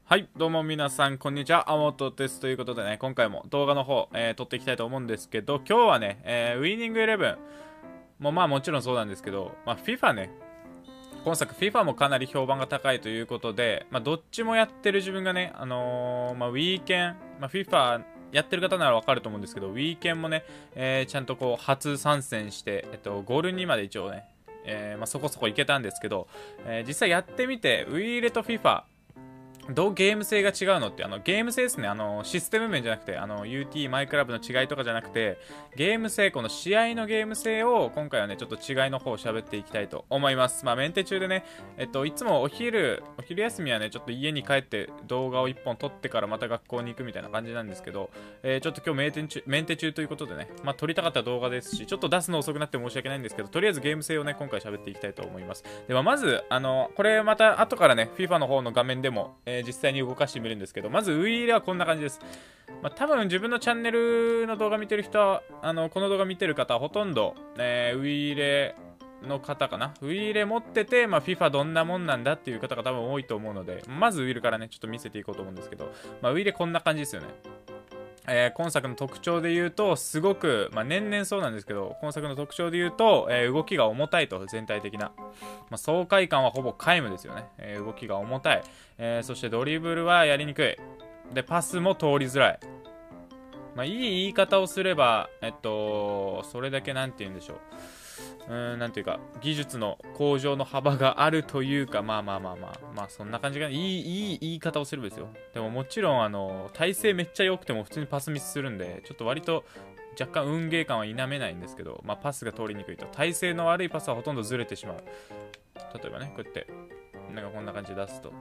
はい、どうも皆さん、こんにちは。あもとです。ということでね、今回も動画の方、撮っていきたいと思うんですけど、今日はね、ウィニングイレブンもまあもちろんそうなんですけど、FIFA ね、今作 FIFA もかなり評判が高いということで、どっちもやってる自分がね、ウィーケン、FIFA やってる方ならわかると思うんですけど、ウィーケンもね、ちゃんとこう、初参戦して、ゴール2まで一応ね、そこそこいけたんですけど、実際やってみて、ウィーレと FIFA、どうゲーム性が違うのって、ゲーム性ですね。システム面じゃなくて、UT、マイクラブの違いとかじゃなくて、ゲーム性、この試合のゲーム性を、今回はね、ちょっと違いの方を喋っていきたいと思います。メンテ中でね、いつもお昼休みはね、ちょっと家に帰って動画を1本撮ってからまた学校に行くみたいな感じなんですけど、ちょっと今日メンテ中ということでね、撮りたかった動画ですし、ちょっと出すの遅くなって申し訳ないんですけど、とりあえずゲーム性をね、今回喋っていきたいと思います。では、まず、これまた後からね、FIFA の方の画面でも、実際に動かしてみるんですけど、まずウイイレはこんな感じです。多分自分のチャンネルの動画見てる人は、この動画見てる方はほとんど、ウイイレの方かな。ウイイレ持ってて、FIFA どんなもんなんだっていう方が多分多いと思うので、まずウイイレからね、ちょっと見せていこうと思うんですけど、ウイイレこんな感じですよね。今作の特徴で言うと、すごく、年々そうなんですけど、今作の特徴で言うと、動きが重たいと、全体的な。爽快感はほぼ皆無ですよね。動きが重たい。そしてドリブルはやりにくい。で、パスも通りづらい。いい言い方をすれば、それだけなんて言うんでしょう。なんていうか、技術の向上の幅があるというか、そんな感じが、いい言い方をすればですよ。でももちろん、体勢めっちゃ良くても普通にパスミスするんで、ちょっと割と若干運ゲー感は否めないんですけど、パスが通りにくいと。体勢の悪いパスはほとんどずれてしまう。例えばね、こうやって、なんかこんな感じで出すと。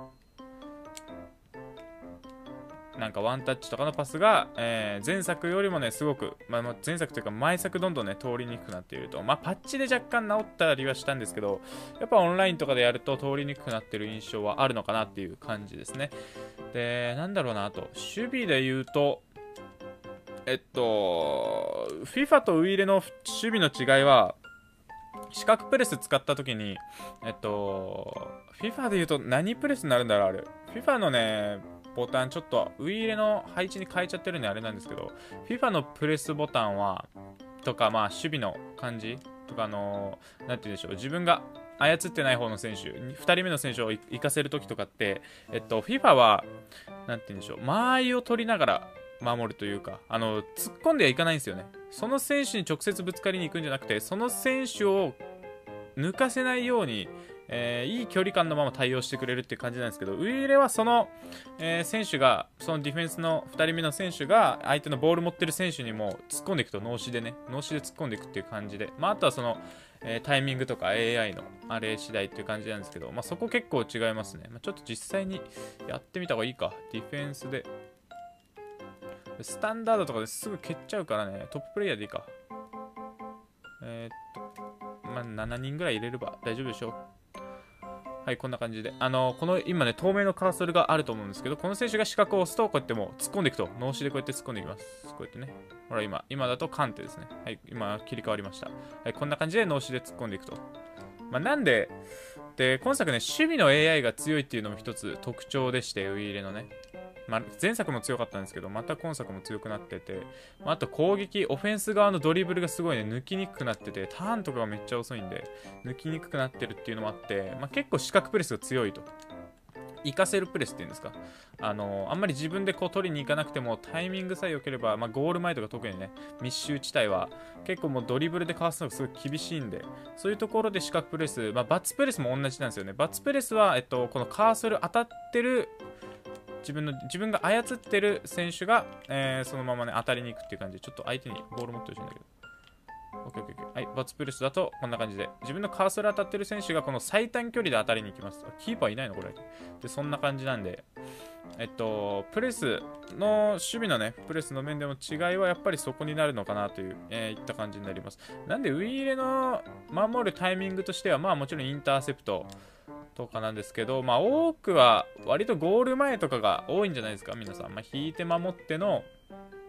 なんかワンタッチとかのパスが、前作よりもね、すごく、前作というか前作どんどんね、通りにくくなっていると。パッチで若干治ったりはしたんですけど、やっぱオンラインとかでやると通りにくくなってる印象はあるのかなっていう感じですね。で、なんだろうな、あと、守備で言うと、FIFA とウイイレの守備の違いは、四角プレス使った時に、FIFA で言うと何プレスになるんだろう、あれ。FIFA のね、ボタンちょっとウイイレの配置に変えちゃってるんであれなんですけど、FIFA のプレスボタンは、とか、守備の感じとか、なんて言うんでしょう、自分が操ってない方の選手、2人目の選手を行かせるときとかって、FIFA は、なんて言うんでしょう、間合いを取りながら守るというか、突っ込んではいかないんですよね。その選手に直接ぶつかりに行くんじゃなくて、その選手を抜かせないように、いい距離感のまま対応してくれるっていう感じなんですけど、ウイイレはその、選手が、そのディフェンスの2人目の選手が、相手のボール持ってる選手にも突っ込んでいくと、脳死でね、脳死で突っ込んでいくっていう感じで、あとはその、タイミングとか AI のあれ次第っていう感じなんですけど、そこ結構違いますね。ちょっと実際にやってみた方がいいか。ディフェンスで。スタンダードとかですぐ蹴っちゃうからね、トッププレイヤーでいいか。7人ぐらい入れれば大丈夫でしょう。はい、こんな感じで。この今ね、透明のカーソルがあると思うんですけど、この選手が四角を押すと、こうやってもう突っ込んでいくと。脳死でこうやって突っ込んでいきます。こうやってね。ほら、今だとカンテですね。はい、今切り替わりました。はい、こんな感じで脳死で突っ込んでいくと。なんで、今作ね、守備の AI が強いっていうのも一つ特徴でして、ウイイレのね。前作も強かったんですけど、また今作も強くなってて、あと攻撃、オフェンス側のドリブルがすごいね、抜きにくくなってて、ターンとかがめっちゃ遅いんで、抜きにくくなってるっていうのもあって、結構四角プレスが強いと。活かせるプレスっていうんですか。あんまり自分でこう取りに行かなくても、タイミングさえ良ければ、ゴール前とか特にね、密集地帯は、結構もうドリブルでかわすのがすごい厳しいんで、そういうところで四角プレス、バツプレスも同じなんですよね。バツプレスは、このカーソル当たってる、自分が操ってる選手が、そのままね、当たりに行くっていう感じで、ちょっと相手にボール持ってほしいんだけど。オッケーオッケーオッケー。はい、バツプレスだとこんな感じで、自分のカーソル当たってる選手がこの最短距離で当たりに行きます。キーパーいないのこれ。で、そんな感じなんで、プレスの、守備のね、プレスの面でも違いはやっぱりそこになるのかなという、いった感じになります。なんで、ウイイレの守るタイミングとしては、もちろんインターセプト、とかなんですけど、多くは割とゴール前とかが多いんじゃないですか、皆さん。引いて守っての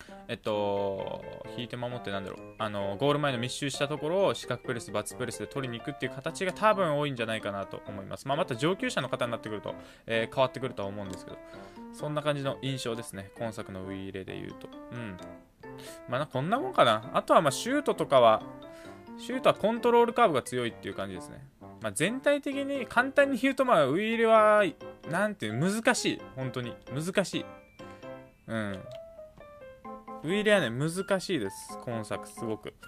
引いて守ってなんだろう、ゴール前の密集したところを四角プレス、バツプレスで取りに行くっていう形が多分多いんじゃないかなと思います。また上級者の方になってくると、変わってくるとは思うんですけど、そんな感じの印象ですね。今作のウィーレで言うと。こんなもんかな。あとはシュートはコントロールカーブが強いっていう感じですね。全体的に簡単に言うと、ウィーレは、なんていう、難しい。本当に。難しい。ウィーレはね、難しいです。今作、すごく。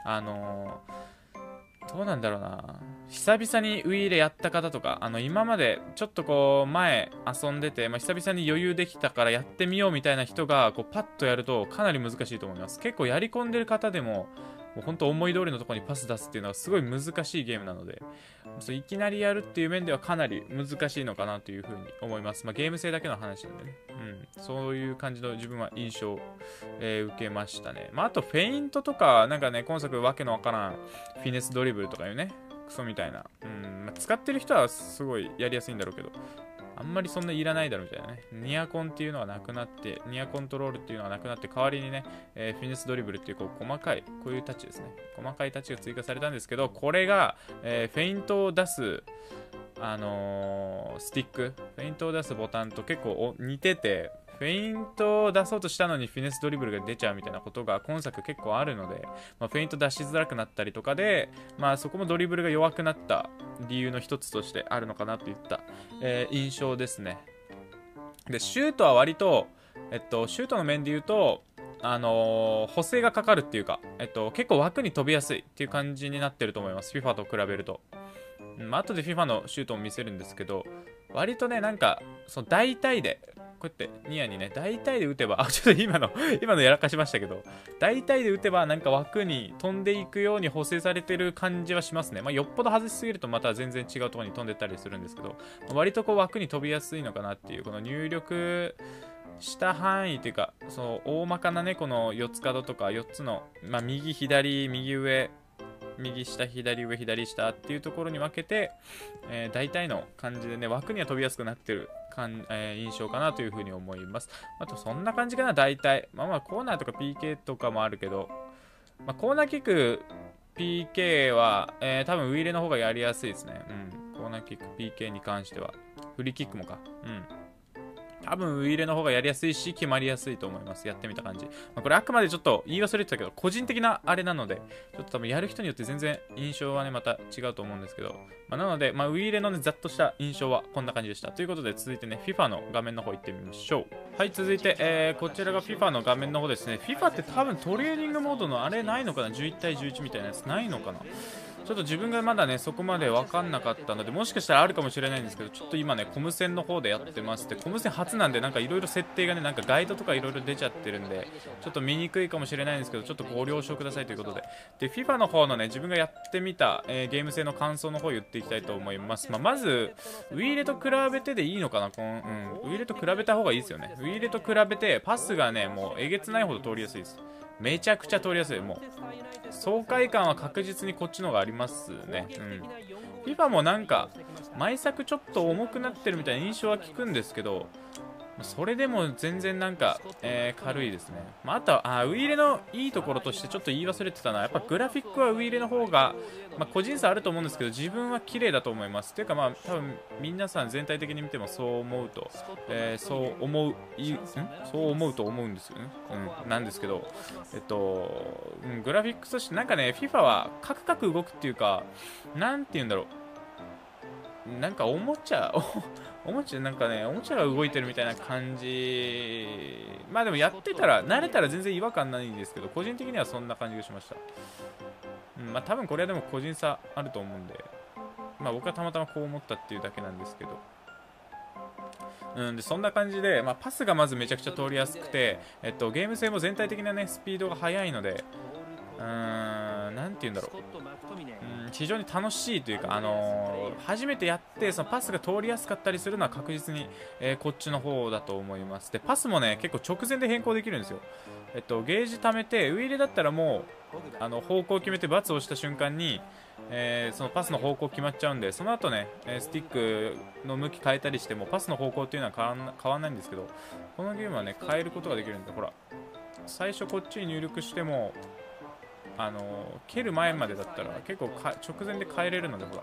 どうなんだろうな。久々にウィーレやった方とか、今までちょっと前遊んでて、久々に余裕できたからやってみようみたいな人が、パッとやるとかなり難しいと思います。結構やり込んでる方でも、もう本当思い通りのところにパス出すっていうのはすごい難しいゲームなので、いきなりやるっていう面ではかなり難しいのかなというふうに思います。ゲーム性だけの話なんでね。そういう感じの自分は印象を、受けましたね。あとフェイントとか、今作わけのわからんフィネスドリブルとかいうね、クソみたいな。使ってる人はすごいやりやすいんだろうけど、あんまりそんないらないだろうみたいなね。ニアコンっていうのがなくなって、ニアコントロールっていうのがなくなって、代わりにね、フィネスドリブルっていう細かい、こういうタッチですね。細かいタッチが追加されたんですけど、これが、フェイントを出す、スティック、フェイントを出すボタンと結構似てて、フェイントを出そうとしたのにフィネスドリブルが出ちゃうみたいなことが今作結構あるので、フェイント出しづらくなったりとかで、そこもドリブルが弱くなった理由の一つとしてあるのかなといった、印象ですね。で、シュートは割と、シュートの面で言うと、補正がかかるっていうか、結構枠に飛びやすいっていう感じになってると思います。FIFA と比べると。後で FIFA のシュートも見せるんですけど、割とね、その大体で、こうやってニアにね、大体で打てば、ちょっと今のやらかしましたけど、大体で打てば枠に飛んでいくように補正されてる感じはしますね。よっぽど外しすぎるとまた全然違うところに飛んでったりするんですけど、割と枠に飛びやすいのかなっていう、この入力した範囲というか、その大まかなね、この4つ角とか4つの、右左右上右下左上左下っていうところに分けて、大体の感じでね、枠には飛びやすくなってる印象かなというふうに思います。あとそんな感じかな、大体。コーナーとか PK とかもあるけど、コーナーキック PK は、多分ウィーレの方がやりやすいですね。コーナーキック PK に関しては。フリーキックもか。多分ウィーレの方がやりやすいし決まりやすいと思います。やってみた感じ。これあくまでちょっと言い忘れてたけど、個人的なあれなので、ちょっと多分やる人によって全然印象はね、また違うと思うんですけど、なので、ウィーレのね、ざっとした印象はこんな感じでした。ということで、続いてね、FIFA の画面の方行ってみましょう。はい、続いて、こちらが FIFA の画面の方ですね。FIFA って多分トレーニングモードのあれないのかな ?11 対11みたいなやつないのかな、ちょっと自分がまだね、そこまで分かんなかったので、もしかしたらあるかもしれないんですけど、ちょっと今ね、コム戦の方でやってまして、コム戦初なんで、いろいろ設定がね、ガイドとかいろいろ出ちゃってるんで、ちょっと見にくいかもしれないんですけど、ちょっとご了承くださいということで。で、FIFA の方のね、自分がやってみた、ゲーム性の感想の方を言っていきたいと思います。まず、ウィーレと比べてでいいのかな、ウィーレと比べた方がいいですよね。ウィーレと比べて、パスがね、もうえげつないほど通りやすいです。めちゃくちゃ通りやすい。もう爽快感は確実にこっちの方がありますね。FIFA も毎作ちょっと重くなってるみたいな印象は聞くんですけど、それでも全然軽いですね。あとはウィーレのいいところとしてちょっと言い忘れてたのは、やっぱグラフィックはウィーレの方が、個人差あると思うんですけど、自分は綺麗だと思います。ていうか多分皆さん全体的に見てもそう思うと、そう思うと思うんですよね。なんですけど、グラフィックとしてFIFA はカクカク動くっていうか、なんて言うんだろう。おもちゃおもちゃが動いてるみたいな感じ。でもやってたら慣れたら全然違和感ないんですけど、個人的にはそんな感じがしました。多分これはでも個人差あると思うんで、僕はたまたまこう思ったっていうだけなんですけど、でそんな感じで、パスがまずめちゃくちゃ通りやすくて、ゲーム性も全体的なねスピードが速いので、なんて言うんだろう、非常に楽しいというか、初めてやってそのパスが通りやすかったりするのは確実に、こっちの方だと思います。でパスもね結構直前で変更できるんですよ。ゲージ貯めてウィーレだったらもう方向を決めてバツを押した瞬間に、そのパスの方向決まっちゃうんで、その後ねスティックの向き変えたりしてもパスの方向っていうのは変わらないんですけど、このゲームはね変えることができるんで、ほら最初こっちに入力しても蹴る前までだったら結構直前で変えれるので、ほら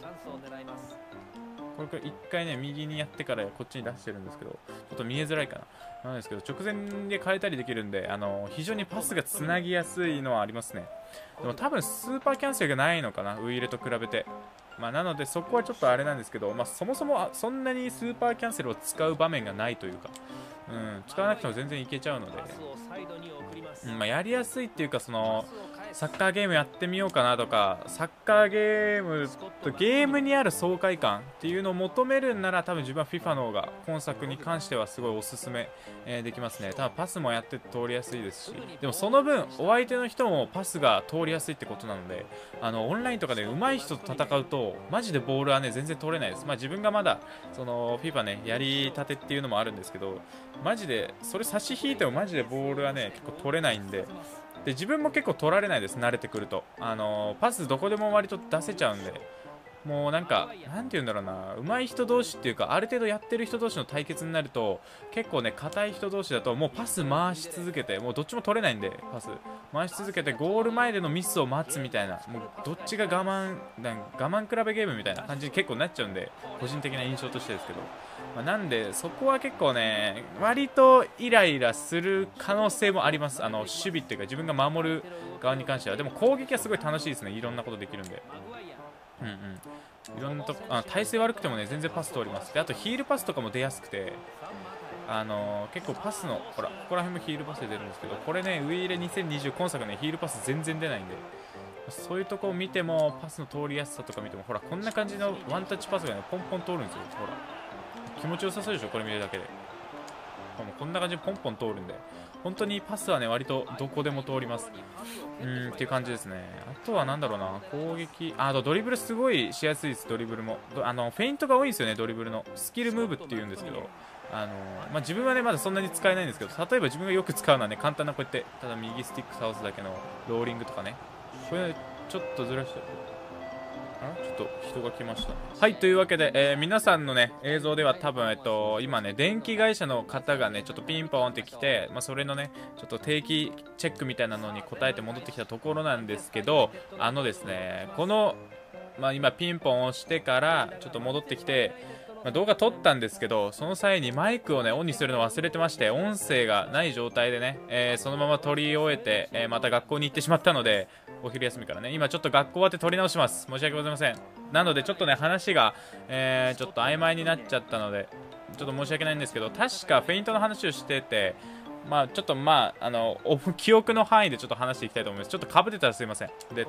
これ1回ね右にやってからこっちに出してるんですけど、ちょっと見えづらいかななんですけど、直前で変えたりできるんで、非常にパスがつなぎやすいのはありますね。でも多分スーパーキャンセルがないのかな、ウイイレと比べて。なのでそこはちょっとあれなんですけど、そもそもそんなにスーパーキャンセルを使う場面がないというか、使わなくても全然いけちゃうので、やりやすいっていうか、サッカーゲームやってみようかなとか、サッカーゲームとゲームにある爽快感っていうのを求めるんなら、多分自分は FIFA の方が今作に関してはすごいおすすめ、できますね。多分パスもやってて通りやすいですし、でもその分お相手の人もパスが通りやすいってことなので、オンラインとかで上手い人と戦うとマジでボールはね全然取れないです。自分がまだFIFA ねやりたてっていうのもあるんですけど、マジでそれ差し引いてもマジでボールはね結構取れないんで、自分も結構取られないです、慣れてくると。パスどこでも割と出せちゃうんで、もうなんて言うんだろうな、上手い人同士っていうか、ある程度やってる人同士の対決になると、結構ね、硬い人同士だと、もうパス回し続けて、もうどっちも取れないんで、パス回し続けて、ゴール前でのミスを待つみたいな、もうどっちが我慢比べゲームみたいな感じに結構なっちゃうんで、個人的な印象としてですけど。なんでそこは結構ね割とイライラする可能性もあります。守備っていうか自分が守る側に関しては。でも攻撃はすごい楽しいですね、いろんなことできるんで。いろんなとこ体勢悪くてもね全然パス通ります。であとヒールパスとかも出やすくて、結構パスのほらここら辺もヒールパスで出るんですけど、これねウイイレ2020今作ねヒールパス全然出ないんで、そういうとこを見てもパスの通りやすさとか見ても、ほらこんな感じのワンタッチパスがねポンポン通るんですよ。ほら気持ちよさそうでしょ、これ見るだけで。こんな感じでポンポン通るんで、本当にパスはね割とどこでも通ります。っていう感じですね。あとはなんだろうな、攻撃、あとドリブルすごいしやすいです。ドリブルもフェイントが多いんですよね。ドリブルのスキルムーブっていうんですけど、自分はねまだそんなに使えないんですけど、例えば自分がよく使うのはね簡単なこうやってただ右スティック倒すだけのローリングとかね、これ、ね、ちょっとずらしてちょっと人が来ました。はい、というわけで、皆さんのね映像では多分、今ね電気会社の方がねちょっとピンポンって来て、それのねちょっと定期チェックみたいなのに答えて戻ってきたところなんですけど、ですねこの、今ピンポンを押してからちょっと戻ってきて、動画撮ったんですけど、その際にマイクをねオンにするの忘れてまして、音声がない状態でね、そのまま撮り終えて、また学校に行ってしまったので、お昼休みからね今ちょっと学校終わって撮り直します。申し訳ございません。なのでちょっとね話が、ちょっと曖昧になっちゃったのでちょっと申し訳ないんですけど、確かフェイントの話をしてて、ちょっと記憶の範囲でちょっと話していきたいと思います。ちょっとかぶってたらすいません。で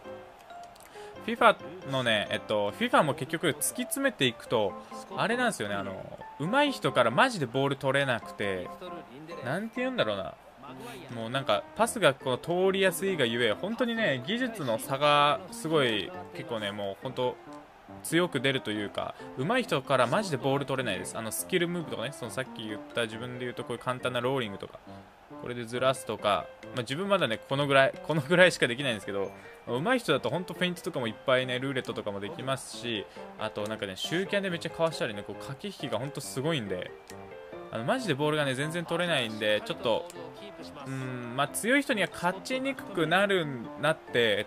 FIFA のね、FIFA も結局突き詰めていくと、あれなんですよね、上手い人からマジでボール取れなくて、なんて言うんだろうな、もうなんかパスがこう通りやすいがゆえ、本当にね、技術の差がすごい、結構ね、もう本当、強く出るというか、上手い人からマジでボール取れないです。スキルムーブとかね、さっき言った自分で言うとこういう簡単なローリングとか、これでずらすとか、自分まだねこのぐらいしかできないんですけど、上手い人だと本当フェイントとかもいっぱいねルーレットとかもできますし、あとなんかねシューキャンでめっちゃかわしたりね、こう駆け引きが本当すごいんで、マジでボールがね全然取れないんで、ちょっと強い人には勝ちにくくなって、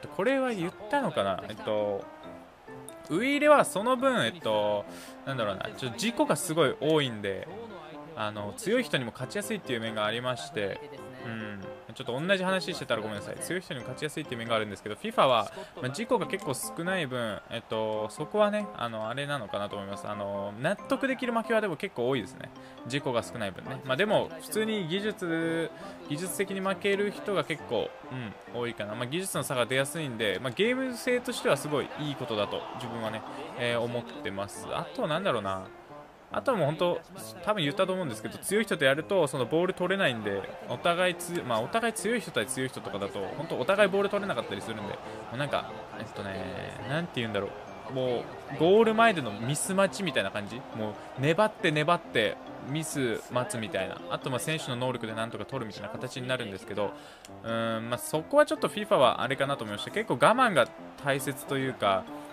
これは言ったのかな、ウイイレはその分なんだろうな、事故がすごい多いんで、強い人にも勝ちやすいっていう面がありまして、ちょっと同じ話してたらごめんなさい。強い人にも勝ちやすいっていう面があるんですけど、 FIFA は、事故が結構少ない分、そこはねあれなのかなと思います。納得できる負けはでも結構多いですね、事故が少ない分ね。でも普通に技術的に負ける人が結構、多いかな。技術の差が出やすいんで、ゲーム性としてはすごいいいことだと自分はね、思ってます。あとなんだろうな、あとはもう本当、多分言ったと思うんですけど、強い人とやるとそのボール取れないんで、お互い強い人対強い人とかだと本当お互いボール取れなかったりするんで、もうなんかなんて言うんだろう、もうゴール前でのミス待ちみたいな感じ、もう粘ってミス待つみたいな、あと選手の能力でなんとか取るみたいな形になるんですけど、そこはちょっと FIFA はあれかなと思いました。結構我慢が大切というか、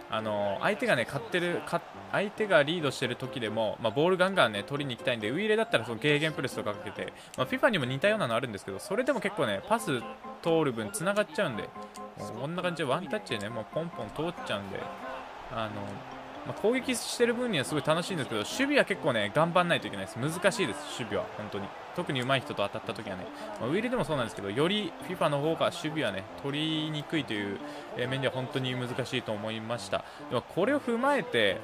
相手がね相手がリードしてる時でも、ボールガンガンね取りに行きたいんで、ウイイレだったらそのゲーゲンプレスとかかけて、FIFA にも似たようなのあるんですけど、それでも結構ねパス通る分繋がっちゃうんで、もうこんな感じでワンタッチでねもうポンポン通っちゃうんで、攻撃してる分にはすごい楽しいんですけど、守備は結構ね頑張んないといけないです。難しいです、守備は本当に。特に上手い人と当たった時はね、ウイイレでもそうなんですけど、より FIFA の方が守備はね取りにくいという面では本当に難しいと思いました。でもこれを踏まえて、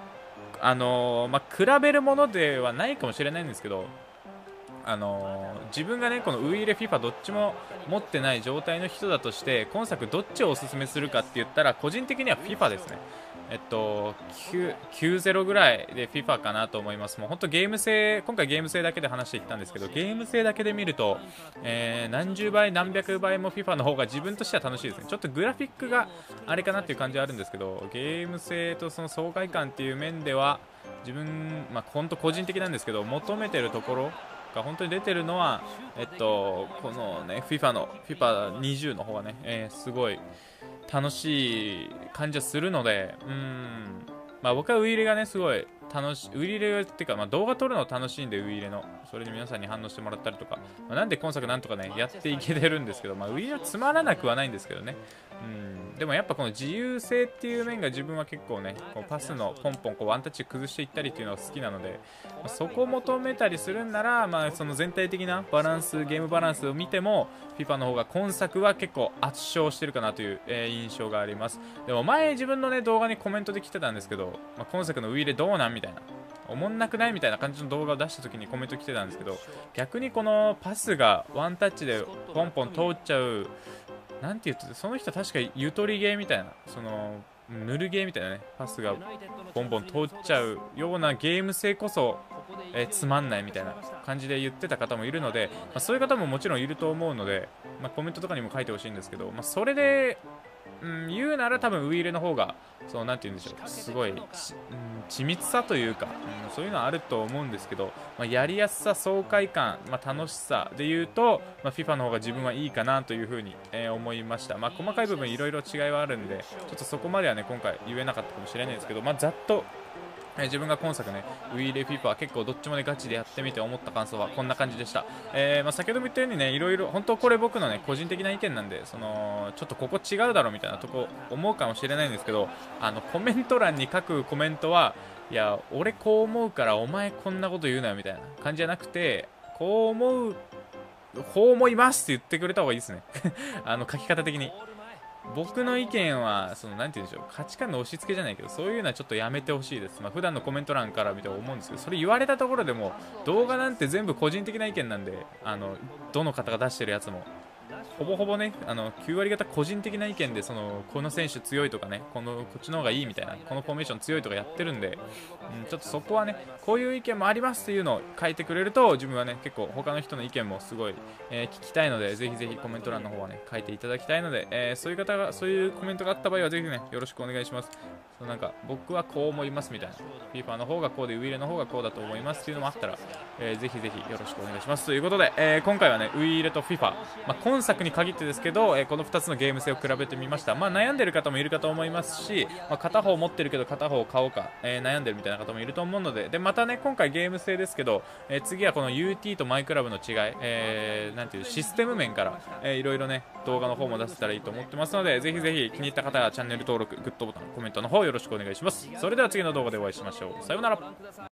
比べるものではないかもしれないんですけど、自分がねこのウイイレ FIFA どっちも持ってない状態の人だとして、今作どっちをおすすめするかって言ったら、個人的には FIFA ですね。90ぐらいで FIFA かなと思います。もう本当ゲーム性、今回ゲーム性だけで話していったんですけど、ゲーム性だけで見ると、何十倍何百倍も FIFA の方が自分としては楽しいですね。ちょっとグラフィックがあれかなっていう感じはあるんですけど、ゲーム性とその爽快感っていう面では自分、本当個人的なんですけど、求めてるところが本当に出てるのは、このね FIFA の FIFA20 の方はね、すごい楽しい感じはするので、僕はウイイレがねすごい楽しい、ウイイレっていうか、動画撮るの楽しいんで、ウイイレのそれに皆さんに反応してもらったりとか、なんで今作なんとかねやっていけてるんですけど、ウイイレはつまらなくはないんですけどね。でもやっぱこの自由性っていう面が自分は結構ね、こうパスのポンポンこうワンタッチ崩していったりっていうのが好きなので、そこを求めたりするんなら、その全体的なバランス、ゲームバランスを見ても FIFA の方が今作は結構圧勝してるかなという、印象があります。でも前自分のね動画にコメントで来てたんですけど、今作のウイイレどうなんみたいな、おもんなくないみたいな感じの動画を出した時にコメント来てたんですけど、逆にこのパスがワンタッチでポンポン通っちゃう、なんて言ってた、その人確かゆとりゲーみたいな、その塗るゲーみたいなね、パスがボンボン通っちゃうようなゲーム性こそ、つまんないみたいな感じで言ってた方もいるので、そういう方ももちろんいると思うので、コメントとかにも書いてほしいんですけど、それで言うなら多分ウイイレの方が、そのなんて言うんでしょう、すごい緻密さというか、そういうのはあると思うんですけど、やりやすさ、爽快感、楽しさで言うと、FIFA の方が自分はいいかなというふうに、思いました。細かい部分いろいろ違いはあるんで、ちょっとそこまではね今回言えなかったかもしれないですけど、ざっと自分が今作ねウイイレ FIFA は結構どっちもねガチでやってみて思った感想はこんな感じでした。先ほども言ったようにね、いろいろ本当これ僕のね個人的な意見なんで、そのちょっとここ違うだろみたいなとこ思うかもしれないんですけど、コメント欄に書くコメントは、いや俺こう思うからお前こんなこと言うなよみたいな感じじゃなくて、こう思いますって言ってくれた方がいいですね書き方的に。僕の意見は、そのなんて言うんでしょう、価値観の押し付けじゃないけど、そういうのはちょっとやめてほしいです。普段のコメント欄から見て思うんですけど、それ言われたところでも、動画なんて全部個人的な意見なんで、どの方が出してるやつも。ほぼほぼね、9割方個人的な意見で、この選手強いとかね、こっちの方がいいみたいな、このフォーメーション強いとかやってるんで、ちょっとそこはね、こういう意見もありますっていうのを書いてくれると、自分はね、結構他の人の意見もすごい、聞きたいので、ぜひぜひコメント欄の方はね、書いていただきたいので、そういうコメントがあった場合は、ぜひね、よろしくお願いします。なんか、僕はこう思いますみたいな、FIFA の方がこうで、ウイイレの方がこうだと思いますっていうのもあったら、ぜひぜひよろしくお願いします。ということで、今回はね、ウイイレと FIFA、今作に限ってですけど、この2つのゲーム性を比べてみました。悩んでる方もいるかと思いますし、片方持ってるけど片方を買おうか、悩んでるみたいな方もいると思うので、またね今回ゲーム性ですけど、次はこの UT とマイクラブの違い、なんていうシステム面から、いろいろね動画の方も出せたらいいと思ってますので、ぜひぜひ気に入った方はチャンネル登録、グッドボタン、コメントの方よろしくお願いします。それでは次の動画でお会いしましょう。さようなら。